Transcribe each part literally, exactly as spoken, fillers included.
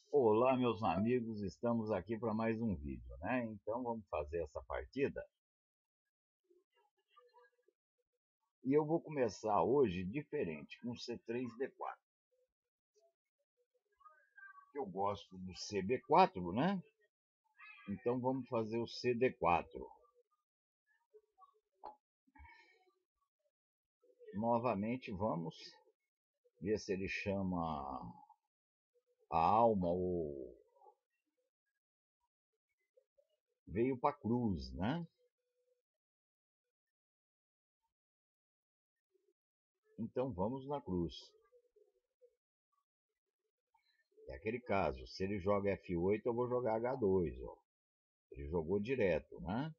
Olá, meus amigos, estamos aqui para mais um vídeo, né? Então vamos fazer essa partida. E eu vou começar hoje diferente, com C três D quatro. Eu gosto do C B quatro, né? Então vamos fazer o C D quatro. Novamente vamos ver se ele chama a alma ou veio para cruz, né? Então vamos na cruz. É aquele caso, se ele joga F oito, eu vou jogar H dois, ó. Ele jogou direto, né?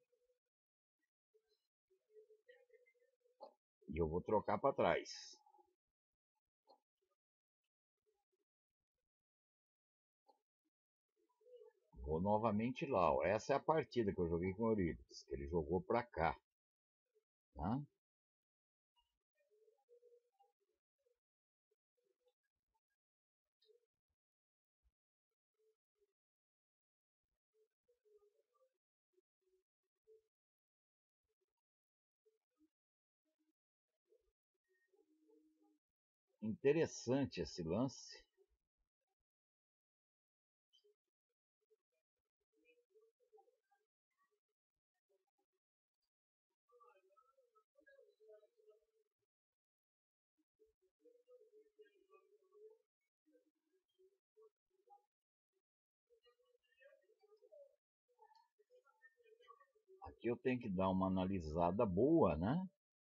E eu vou trocar para trás. Vou novamente lá, ó. Essa é a partida que eu joguei com o Euripides, que ele jogou para cá, tá? Interessante esse lance. Aqui eu tenho que dar uma analisada boa, né?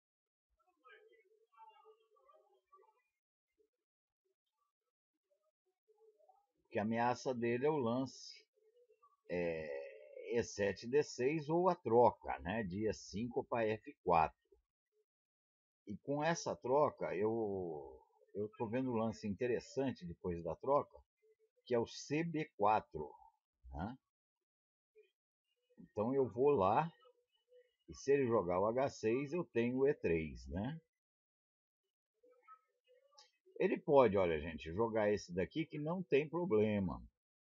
Porque a ameaça dele é o lance é, E sete D seis ou a troca, né? De E cinco para F quatro. E com essa troca, eu eu estou vendo um lance interessante depois da troca, que é o C B quatro, né? Então eu vou lá, e se ele jogar o H seis, eu tenho o E três, né? Ele pode, olha, gente, jogar esse daqui que não tem problema,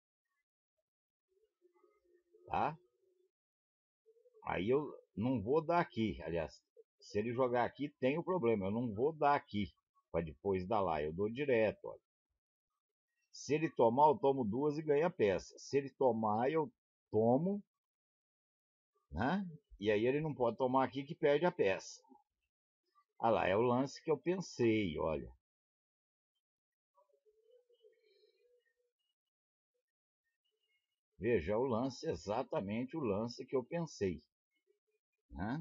tá? Aí eu não vou dar aqui, aliás, se ele jogar aqui tem o problema, eu não vou dar aqui para depois dar lá, eu dou direto, olha. Se ele tomar, eu tomo duas e ganho a peça. Se ele tomar, eu tomo, né? E aí ele não pode tomar aqui que perde a peça. Ah lá, é o lance que eu pensei, olha. Veja, é o lance, exatamente o lance que eu pensei, né?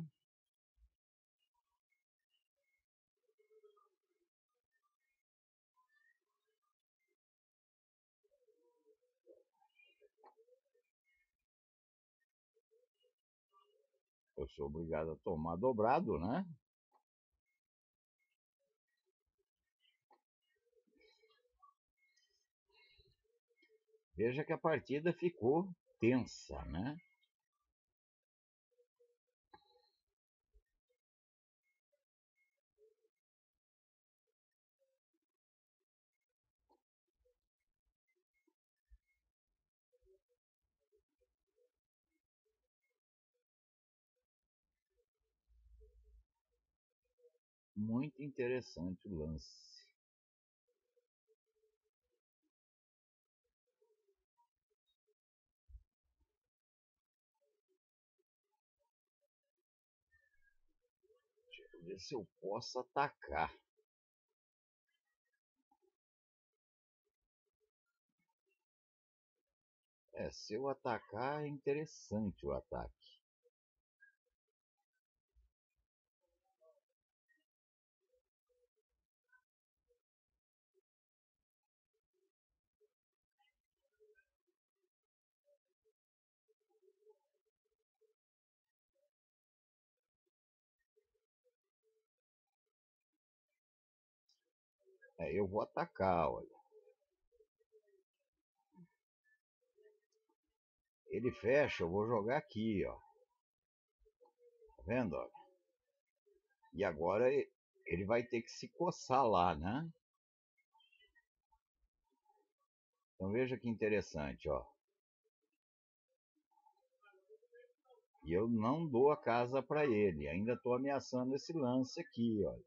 Eu sou obrigado a tomar dobrado, né? Veja que a partida ficou tensa, né? Muito interessante o lance. Deixa eu ver se eu posso atacar. É, se eu atacar é interessante o ataque. É, eu vou atacar, olha. Ele fecha, eu vou jogar aqui, ó. Tá vendo, olha? E agora ele vai ter que se coçar lá, né? Então veja que interessante, ó. E eu não dou a casa para ele. Ainda estou ameaçando esse lance aqui, olha.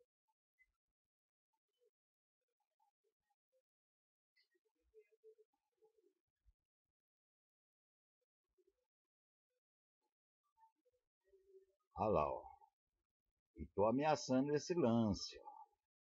Olha lá, ó. E estou ameaçando esse lance, ó.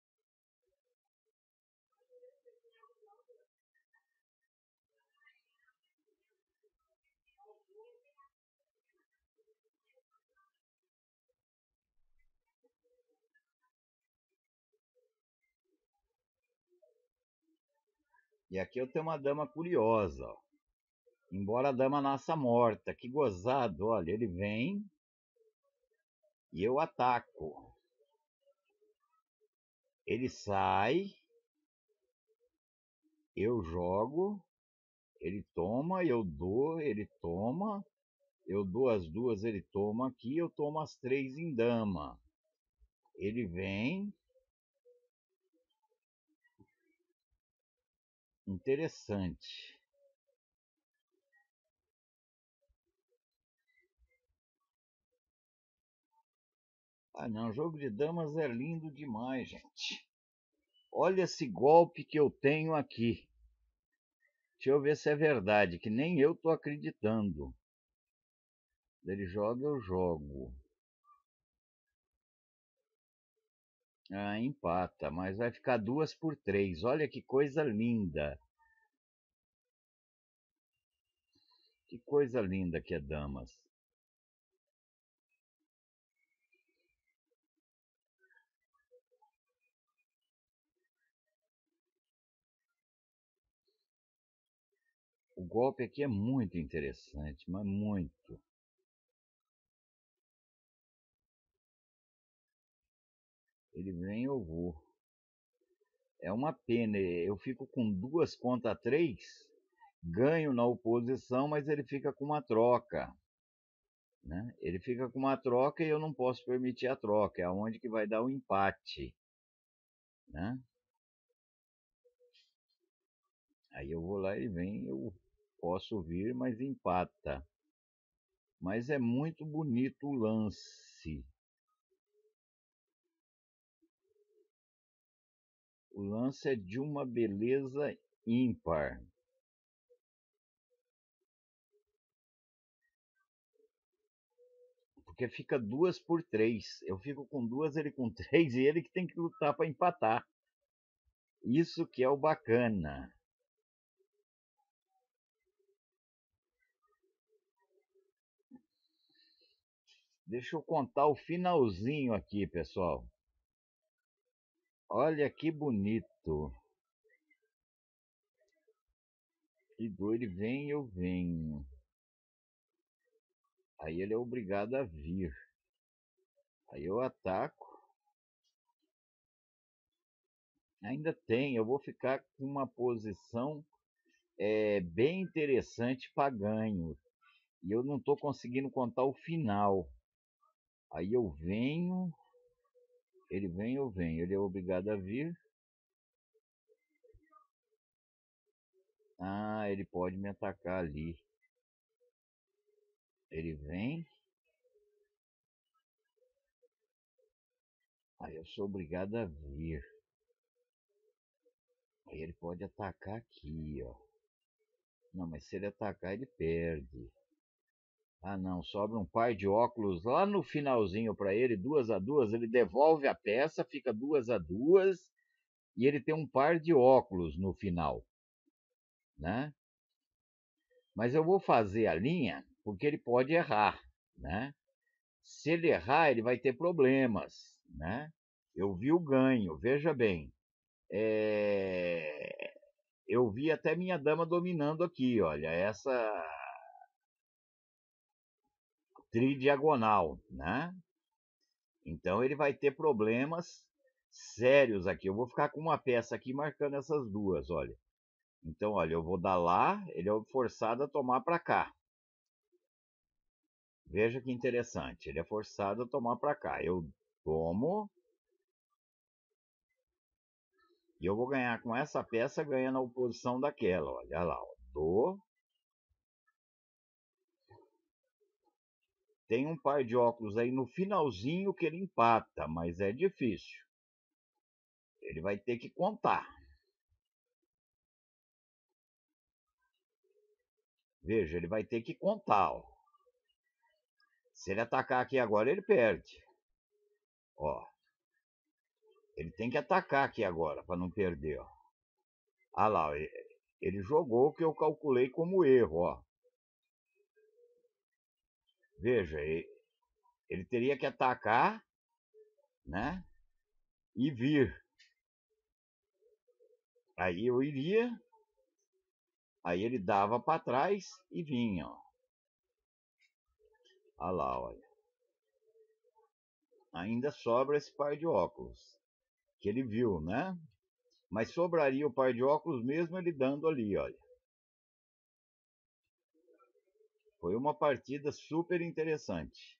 E aqui eu tenho uma dama curiosa, ó. Embora a dama nasça morta. Que gozado, olha. Ele vem e eu ataco. Ele sai, eu jogo, ele toma, eu dou, ele toma, eu dou as duas, ele toma aqui, eu tomo as três em dama. Ele vem. Interessante. Ah, não, jogo de damas é lindo demais, gente. Olha esse golpe que eu tenho aqui. Deixa eu ver se é verdade, que nem eu tô acreditando. Ele joga, eu jogo. Ah, empata, mas vai ficar duas por três. Olha que coisa linda. Que coisa linda que é damas. O golpe aqui é muito interessante, mas muito. Ele vem, eu vou. É uma pena, eu fico com duas contra três, ganho na oposição, mas ele fica com uma troca. Né? Ele fica com uma troca e eu não posso permitir a troca, é aonde que vai dar o empate. Né? Aí eu vou lá e vem, eu posso vir, mas empata. Mas é muito bonito o lance. O lance é de uma beleza ímpar. Porque fica duas por três. Eu fico com duas, ele com três, e ele que tem que lutar para empatar. Isso que é o bacana. Deixa eu contar o finalzinho aqui, pessoal. Olha que bonito. E ele vem, eu venho. Aí ele é obrigado a vir. Aí eu ataco. Ainda tem, eu vou ficar com uma posição é, bem interessante para ganho. E eu não estou conseguindo contar o final. Aí eu venho, ele vem, eu venho. Ele é obrigado a vir. Ah, ele pode me atacar ali. Ele vem. Aí eu sou obrigado a vir. Aí ele pode atacar aqui, ó. Não, mas se ele atacar, ele perde. Ah, não, sobra um par de óculos lá no finalzinho para ele, duas a duas. Ele devolve a peça, fica duas a duas. E ele tem um par de óculos no final, né? Mas eu vou fazer a linha porque ele pode errar, né? Se ele errar, ele vai ter problemas, né? Eu vi o ganho, veja bem. É... Eu vi até minha dama dominando aqui, olha, essa tridiagonal, né? Então ele vai ter problemas sérios aqui. Eu vou ficar com uma peça aqui marcando essas duas, olha. Então, olha, eu vou dar lá, ele é forçado a tomar para cá. Veja que interessante, ele é forçado a tomar para cá. Eu tomo E eu vou ganhar com essa peça ganhando a oposição daquela. Olha lá, ó. Dou. Tem um par de óculos aí no finalzinho que ele empata, mas é difícil. Ele vai ter que contar. Veja, ele vai ter que contar, ó. Se ele atacar aqui agora, ele perde. Ó. Ele tem que atacar aqui agora, para não perder, ó. Ah lá, ele jogou o que eu calculei como erro, ó. Veja, ele teria que atacar, né? E vir. Aí eu iria, aí ele dava para trás e vinha, ó. Olha lá, olha. Ainda sobra esse par de óculos, que ele viu, né? Mas sobraria o par de óculos mesmo ele dando ali, olha. Foi uma partida super interessante.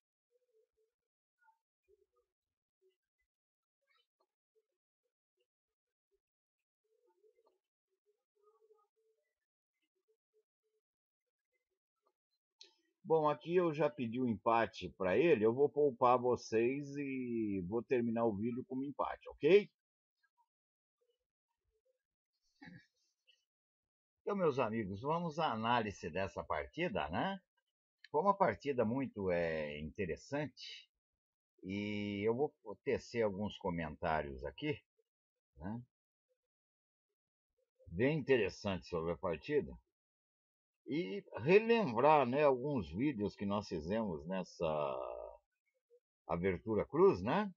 Bom, aqui eu já pedi o empate para ele, eu vou poupar vocês e vou terminar o vídeo como empate, ok? Então, meus amigos, vamos à análise dessa partida, né? Foi uma partida muito é, interessante e eu vou tecer alguns comentários aqui, né? Bem interessante sobre a partida. E relembrar, né, alguns vídeos que nós fizemos nessa abertura cruz, né?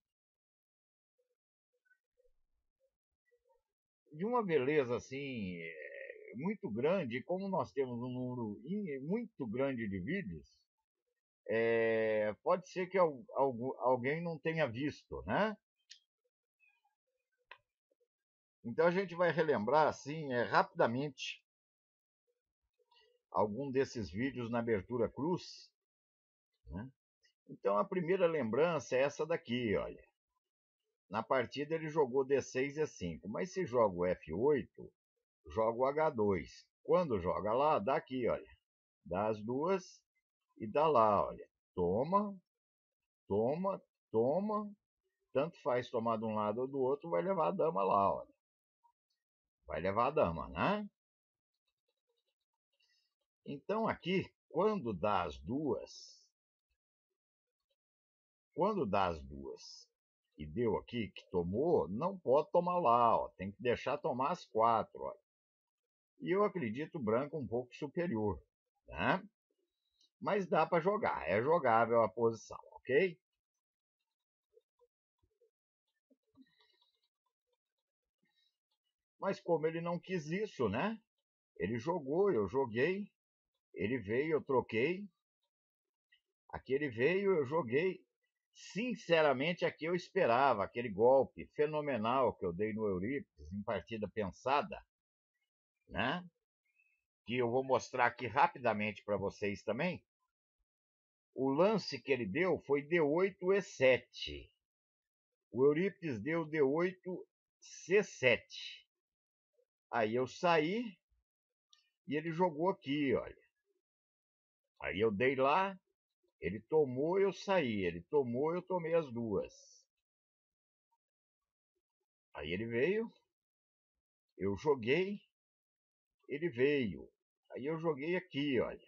De uma beleza assim muito grande, como nós temos um número muito grande de vídeos, é, pode ser que alguém não tenha visto, né? Então a gente vai relembrar assim é, rapidamente algum desses vídeos na abertura cruz, né? Então a primeira lembrança é essa daqui, olha. Na partida ele jogou D seis e E cinco, mas se joga o F oito, joga o H dois. Quando joga lá, dá aqui, olha. Dá as duas e dá lá, olha. Toma, toma, toma. Tanto faz tomar de um lado ou do outro, vai levar a dama lá, olha. Vai levar a dama, né? Então aqui, quando dá as duas, quando dá as duas e deu aqui que tomou, não pode tomar lá, ó. Tem que deixar tomar as quatro, olha. E eu acredito o branco um pouco superior, né? Mas dá para jogar, é jogável a posição, ok? Mas como ele não quis isso, né? Ele jogou, eu joguei, ele veio, eu troquei. Aqui ele veio, eu joguei. Sinceramente, aqui eu esperava aquele golpe fenomenal que eu dei no Eurípides em partida pensada, né? Que eu vou mostrar aqui rapidamente para vocês também. O lance que ele deu foi D oito E sete. O Eurípides deu D oito C sete. Aí eu saí e ele jogou aqui, olha. Aí eu dei lá, ele tomou, eu saí. Ele tomou, eu tomei as duas. Aí ele veio, eu joguei, ele veio. Aí eu joguei aqui, olha.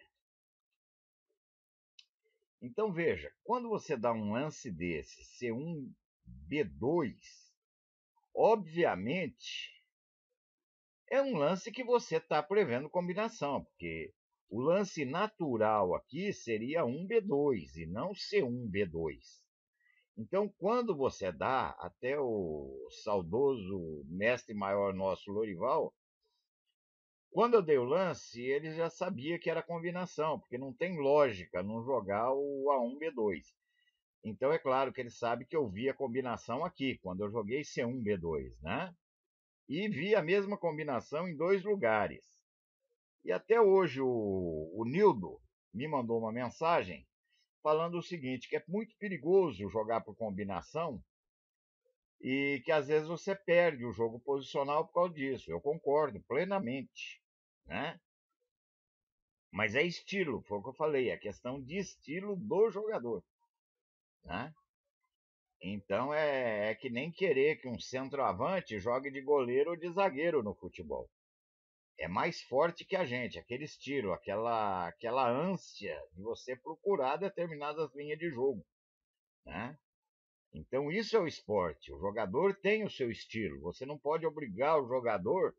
Então veja, quando você dá um lance desse, C um B dois, obviamente é um lance que você está prevendo combinação, porque o lance natural aqui seria um B dois e não C um B dois. Então, quando você dá, até o saudoso mestre maior nosso, Lorival, quando eu dei o lance, ele já sabia que era combinação, porque não tem lógica não jogar o A um B dois. Então, é claro que ele sabe que eu vi a combinação aqui, quando eu joguei C um B dois, né? E vi a mesma combinação em dois lugares. E até hoje o, o Nildo me mandou uma mensagem falando o seguinte, que é muito perigoso jogar por combinação e que às vezes você perde o jogo posicional por causa disso. Eu concordo plenamente, né? Mas é estilo, foi o que eu falei, é questão de estilo do jogador, né? Então é, é que nem querer que um centroavante jogue de goleiro ou de zagueiro no futebol. É mais forte que a gente, aquele estilo, aquela, aquela ânsia de você procurar determinadas linhas de jogo, né? Então isso é o esporte. O jogador tem o seu estilo. Você não pode obrigar o jogador.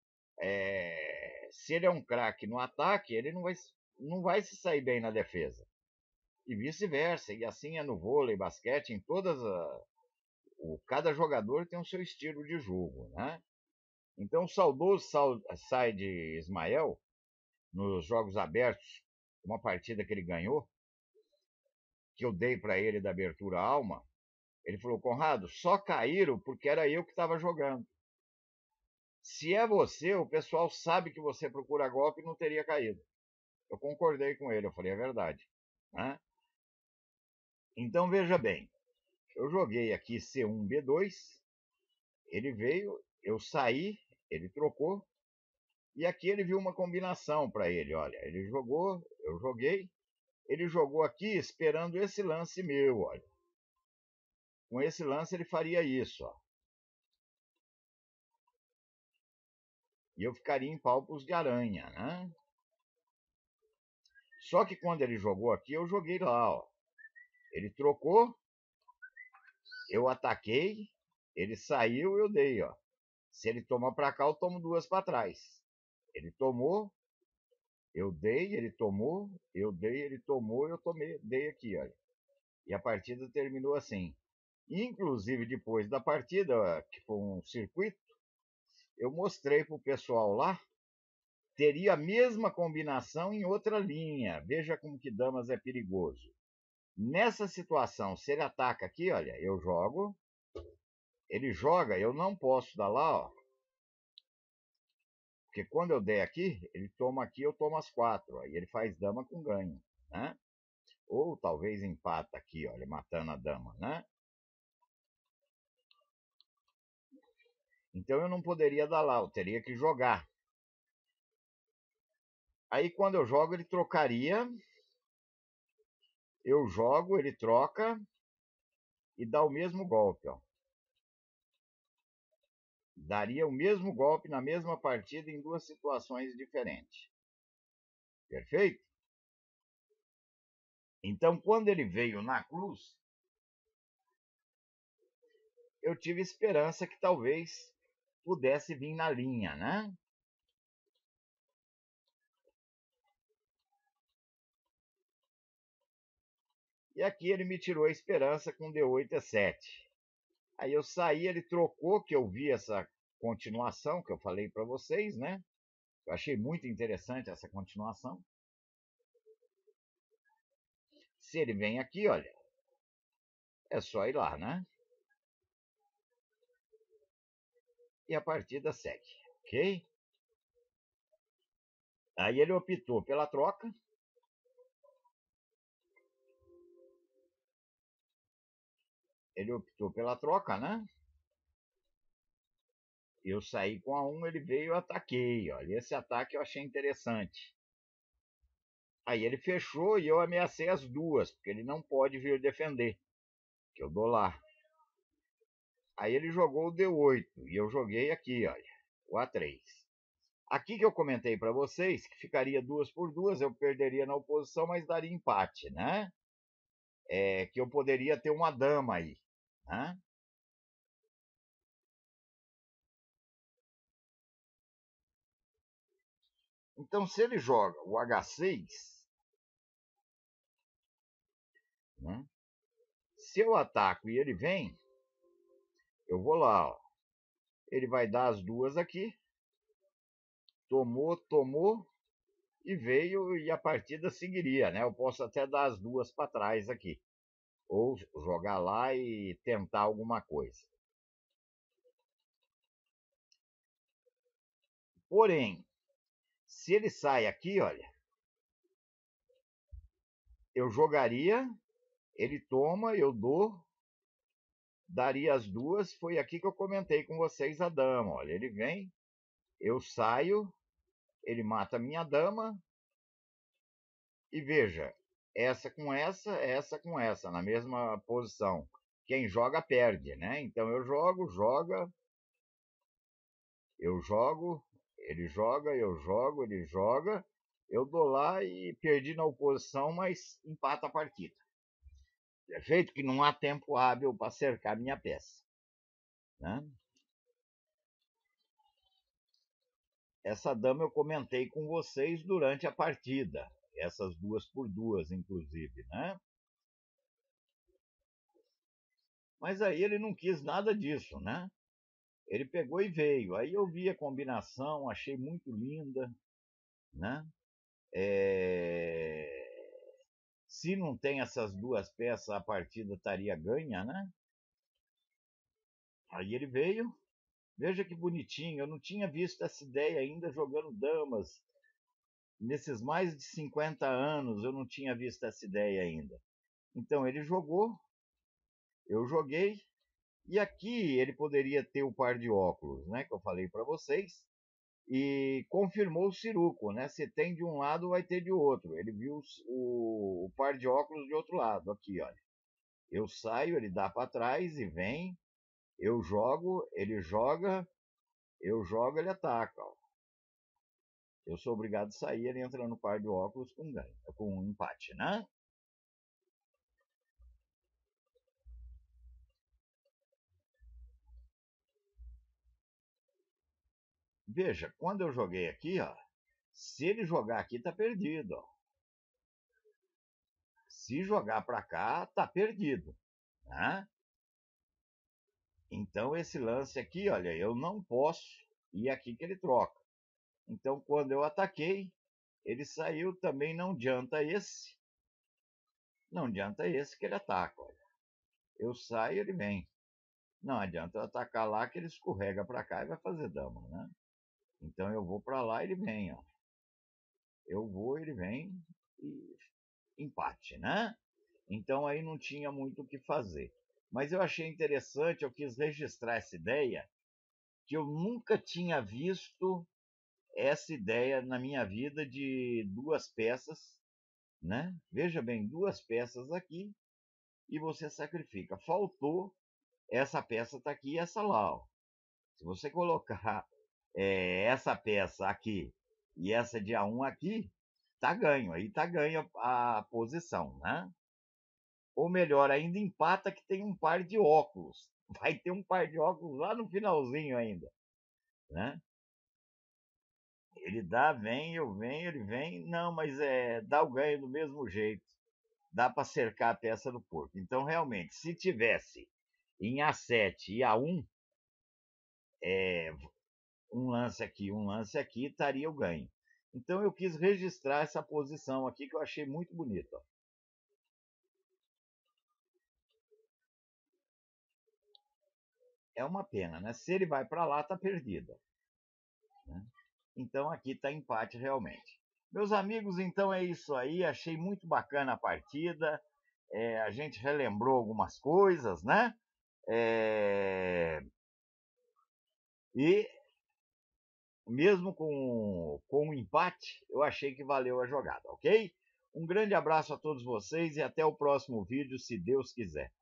É, se ele é um craque no ataque, ele não vai, não vai se sair bem na defesa. E vice-versa. E assim é no vôlei, basquete, em todas as. O, cada jogador tem o seu estilo de jogo, né? Então o saudoso Said Ismael, nos Jogos Abertos, uma partida que ele ganhou, que eu dei para ele da abertura Alma, ele falou: Conrado, só caíram porque era eu que estava jogando. Se é você, o pessoal sabe que você procura golpe e não teria caído. Eu concordei com ele, eu falei: é verdade, né? Então veja bem, eu joguei aqui C um B dois, ele veio, eu saí, ele trocou, e aqui ele viu uma combinação para ele. Olha, ele jogou, eu joguei, ele jogou aqui esperando esse lance meu, olha. Com esse lance ele faria isso, ó. E eu ficaria em palpos de aranha, né? Só que quando ele jogou aqui, eu joguei lá, ó. Ele trocou, eu ataquei, ele saiu, eu dei, ó. Se ele tomar para cá, eu tomo duas para trás. Ele tomou, eu dei, ele tomou, eu dei, ele tomou, eu tomei, dei aqui, olha. E a partida terminou assim. Inclusive, depois da partida, que foi um circuito, eu mostrei para o pessoal lá, teria a mesma combinação em outra linha. Veja como que damas é perigoso. Nessa situação, se ele ataca aqui, olha, eu jogo, ele joga, eu não posso dar lá, ó. Porque quando eu der aqui, ele toma aqui, eu tomo as quatro, ó, e ele faz dama com ganho, né? Ou talvez empata aqui, olha, matando a dama, né? Então eu não poderia dar lá, eu teria que jogar. Aí quando eu jogo, ele trocaria. Eu jogo, ele troca e dá o mesmo golpe, ó. Daria o mesmo golpe na mesma partida em duas situações diferentes. Perfeito? Então, quando ele veio na cruz, eu tive esperança que talvez pudesse vir na linha, né? E aqui ele me tirou a esperança com D oito E sete. Aí eu saí, ele trocou, que eu vi essa continuação que eu falei para vocês, né? Eu achei muito interessante essa continuação. Se ele vem aqui, olha, é só ir lá, né? E a partida segue, ok? Aí ele optou pela troca. Ele optou pela troca, né? Eu saí com a um, ele veio e ataquei. Olha, esse ataque eu achei interessante. Aí ele fechou e eu ameacei as duas, porque ele não pode vir defender, que eu dou lá. Aí ele jogou o D oito e eu joguei aqui, olha, o A três. Aqui que eu comentei para vocês que ficaria duas por duas, eu perderia na oposição, mas daria empate, né? É, que eu poderia ter uma dama aí, né? Então, se ele joga o H seis, né? Se eu ataco e ele vem, eu vou lá, ó. Ele vai dar as duas aqui. Tomou, tomou e veio e a partida seguiria, né? Eu posso até dar as duas para trás aqui. Ou jogar lá e tentar alguma coisa. Porém, se ele sai aqui, olha, eu jogaria, ele toma, eu dou, daria as duas. Foi aqui que eu comentei com vocês a dama. Olha, ele vem, eu saio, ele mata a minha dama. E veja, essa com essa, essa com essa, na mesma posição. Quem joga perde, né? Então eu jogo, joga, eu jogo, ele joga, eu jogo, ele joga, eu dou lá e perdi na oposição, mas empata a partida. Perfeito? Que não há tempo hábil para cercar minha peça, né? Essa dama eu comentei com vocês durante a partida, essas duas por duas, inclusive, né? Mas aí ele não quis nada disso, né? Ele pegou e veio. Aí eu vi a combinação, achei muito linda, né? É... Se não tem essas duas peças, a partida estaria ganha, né? Aí ele veio. Veja que bonitinho. Eu não tinha visto essa ideia ainda jogando damas. Nesses mais de cinquenta anos, eu não tinha visto essa ideia ainda. Então ele jogou, eu joguei. E aqui ele poderia ter o par de óculos, né? Que eu falei para vocês. E confirmou o Siruco, né? Se tem de um lado, vai ter de outro. Ele viu o, o par de óculos de outro lado, aqui, olha. Eu saio, ele dá para trás e vem. Eu jogo, ele joga. Eu jogo, ele ataca. Ó. Eu sou obrigado a sair, ele entra no par de óculos com ganho, com um empate, né? Veja, quando eu joguei aqui, ó, se ele jogar aqui, tá perdido, ó. Se jogar para cá, tá perdido, né? Então esse lance aqui, olha, eu não posso ir aqui que ele troca. Então quando eu ataquei, ele saiu, também não adianta esse. Não adianta esse que ele ataca, olha. Eu saio, ele vem. Não adianta eu atacar lá que ele escorrega para cá e vai fazer dama, né? Então eu vou para lá, ele vem, ó. Eu vou, ele vem e empate, né? Então aí não tinha muito o que fazer. Mas eu achei interessante, eu quis registrar essa ideia, que eu nunca tinha visto essa ideia na minha vida de duas peças, né? Veja bem, duas peças aqui e você sacrifica. Faltou essa peça tá aqui e essa lá, ó. Se você colocar é, essa peça aqui e essa de A um aqui, tá ganho. Aí tá ganho a, a posição, né? Ou melhor, ainda empata que tem um par de óculos. Vai ter um par de óculos lá no finalzinho ainda, né? Ele dá, vem, eu venho, ele vem. Não, mas é, dá o ganho do mesmo jeito. Dá para cercar a peça do porco. Então, realmente, se tivesse em A sete e A um, é, um lance aqui, um lance aqui, estaria o ganho. Então, eu quis registrar essa posição aqui que eu achei muito bonita. É uma pena, né? Se ele vai para lá, tá perdido. Né? Então, aqui está empate realmente. Meus amigos, então é isso aí. Achei muito bacana a partida. É, a gente relembrou algumas coisas, né? É... E mesmo com, com um empate, eu achei que valeu a jogada, ok? Um grande abraço a todos vocês e até o próximo vídeo, se Deus quiser.